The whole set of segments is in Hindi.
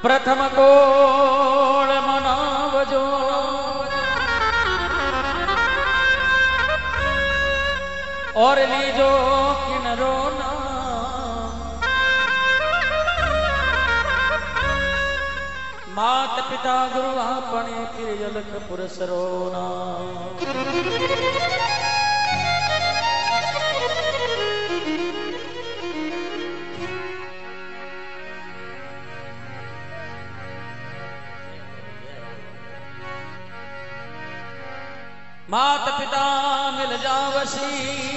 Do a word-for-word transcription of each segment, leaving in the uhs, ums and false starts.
प्रथम कोळ मनावजो और लीजो किनरो नाम। मात पिता गुरु आपणे तिरजलख पुरसरो नाम। मात पिता मिल जावसी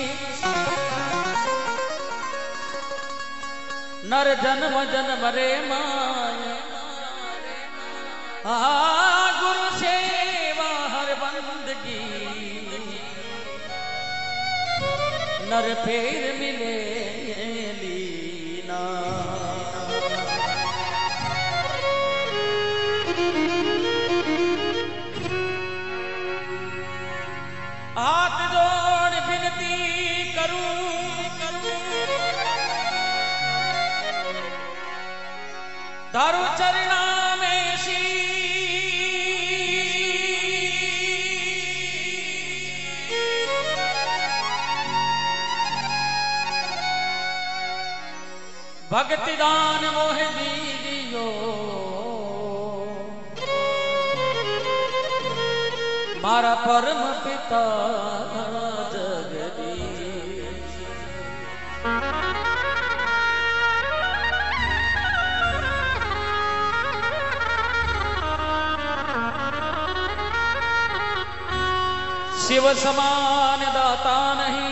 नर जन्म जन्म रे माय। आ गुरु सेवा हर बंदगी नर फेर मिले लीना। हाथ जोड़ विनती करूं दारू चरना में सी भक्ति दान मोह दीजियो। मारा परम पिता जगदीश। शिव समान दाता नहीं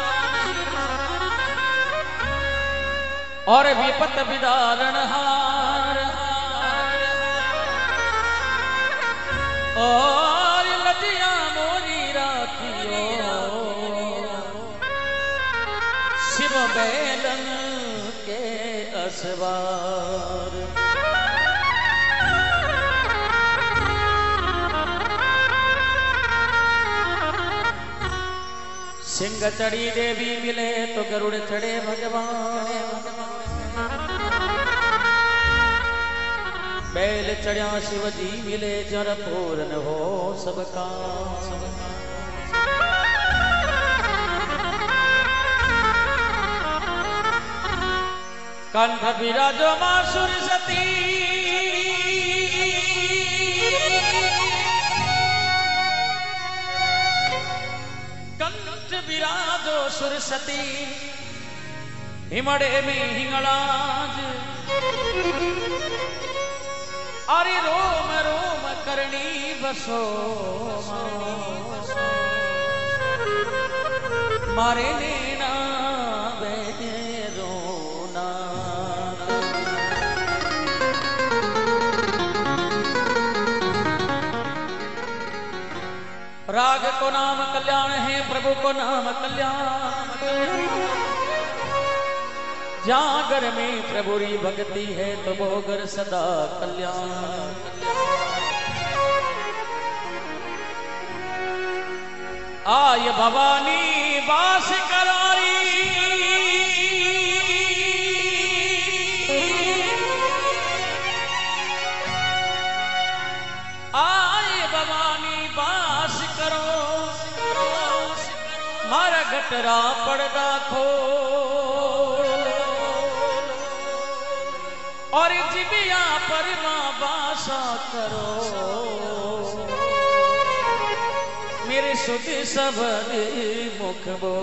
और विपत विदारण हार और लजिया मोरी राखियो। शिव बैलन के असवार। सिंह चढ़ी देवी मिले तो गरुड़ चढ़े भगवान। बैल चढ़ा शिव जी मिले जर पूर्ण हो सबका। कंठ विराजो मां सुरसती विराजो सुरसती हिमड़े में हिंगलाज। अरे रोम रोम करणी बसो मारे नैना रोना। राग को नाम कल्याण है प्रभु को नाम कल्याण। जागर में प्रभु री भक्ति है तो भोगर सदा कल्याण। आय भवानी वास करारी आय भवानी वास करो। मारा गटरा पड़दा खो और जिबिया पर मां बासा करो। मेरे सुध सब मुख बो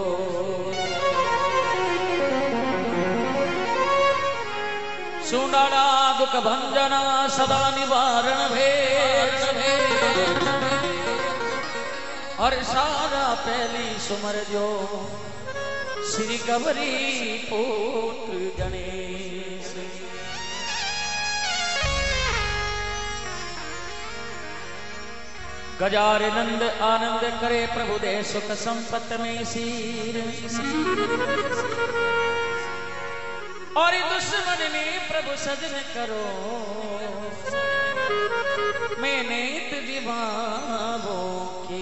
सुनाड़ा दुख भंजना सदा निवारण भेद और सारा पहली सुमर जो श्री गवरी पुत्र गणेश। गजार नंद आनंद करे प्रभु दे सुख संपत में सीर। और दुश्मन ने प्रभु सजन करो मैंने दीवानों की।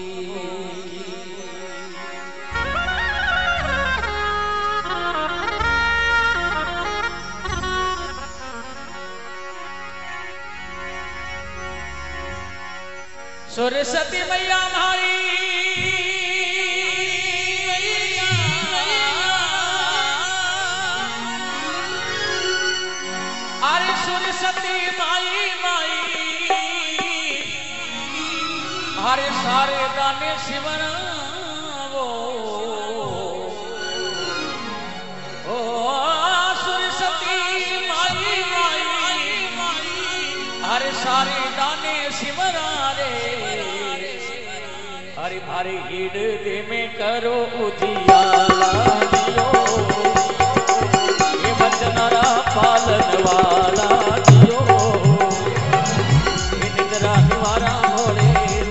सरस्वती मैया मारी अरे सरस्वती माई माई अरे सारे दाने शिवना वो ओ सरस्वती माई माई अरे सारे दाने शिवना रे हरि भारी हीड़ दे में करो उजियाला दियो ये बचनारा पालन वाला दियो ये निद्रा निवारा भोले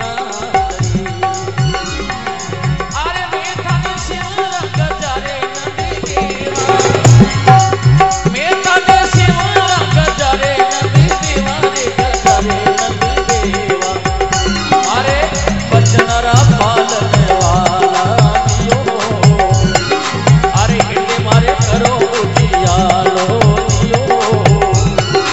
अरे मेथा ने शिवरा गजारे नदी देवा मेथा ने शिवरा गजारे नदी देवा रे गजारे नदी देवा अरे बचनारा पालन वाला दियो अरे हिंदे मारे करो उजियालो दियो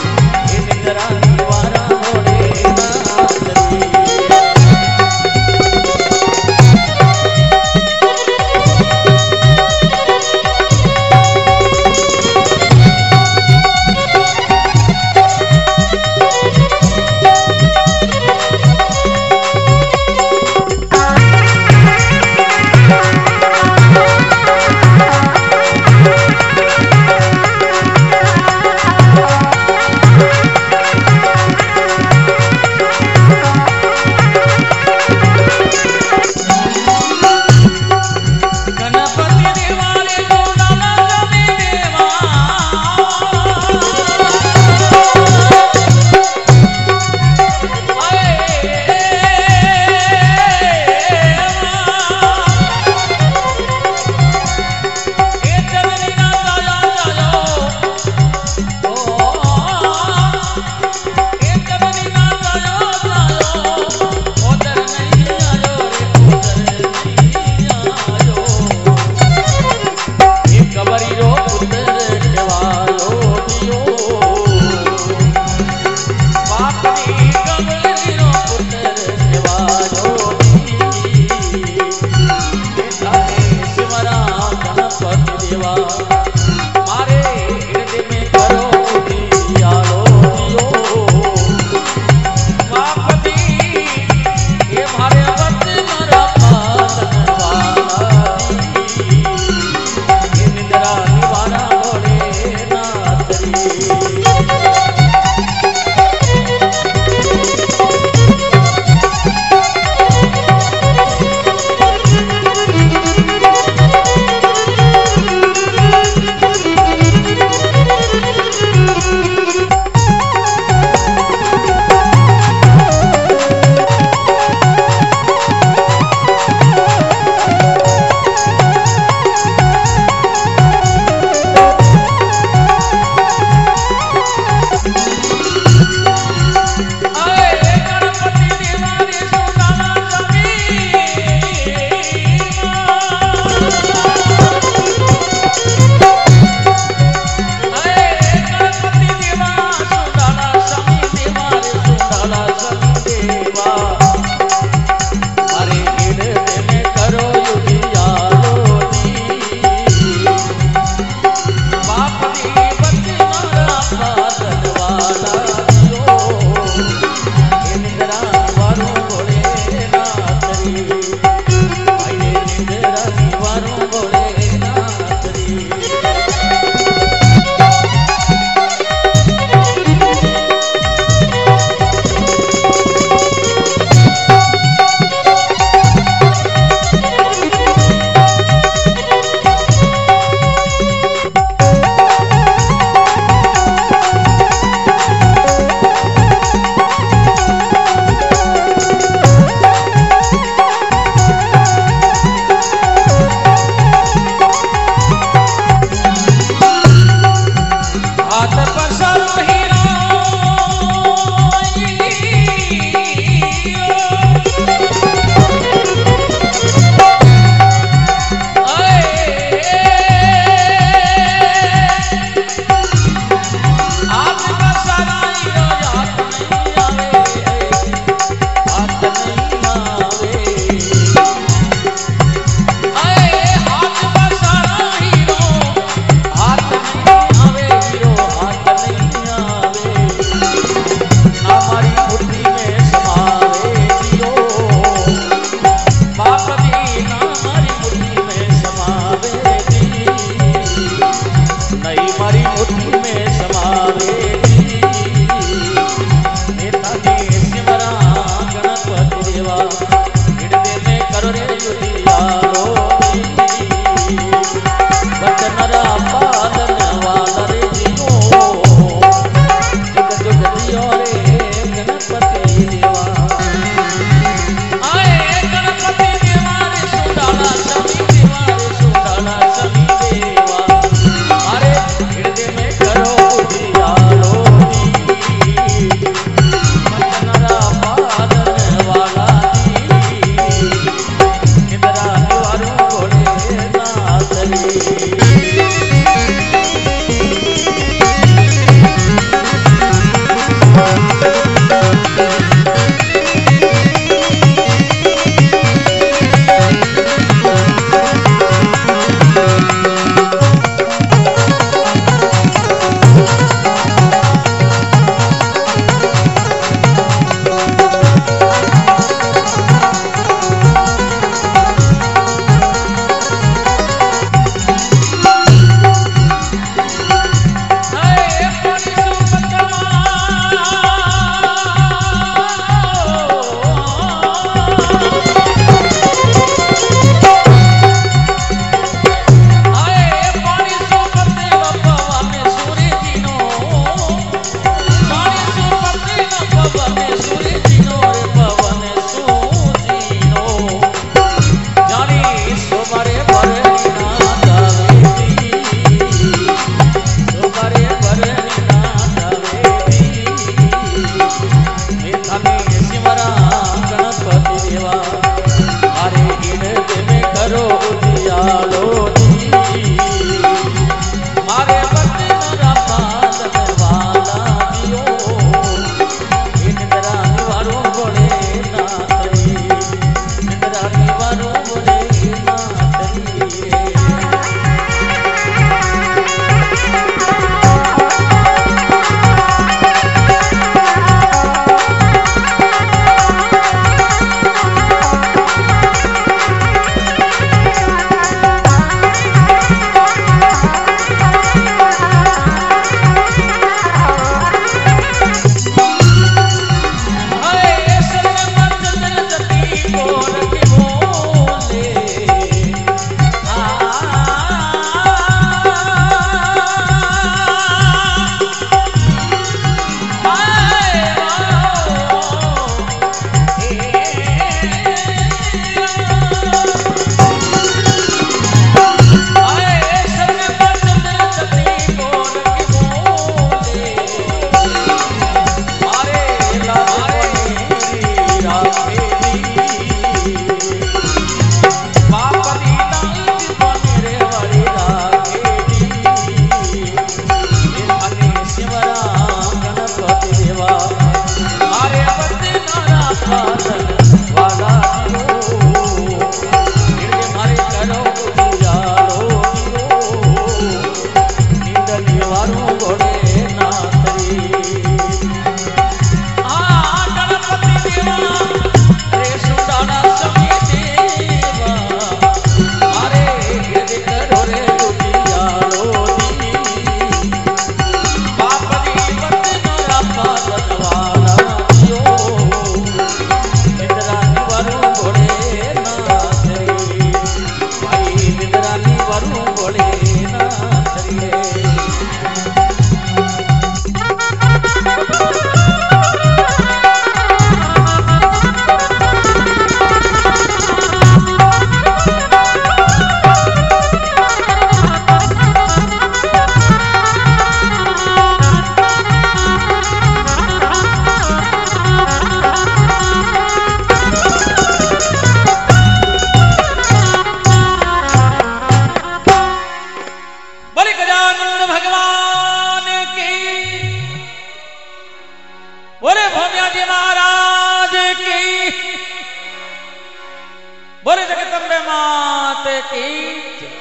बोले जगदम्बे माते की।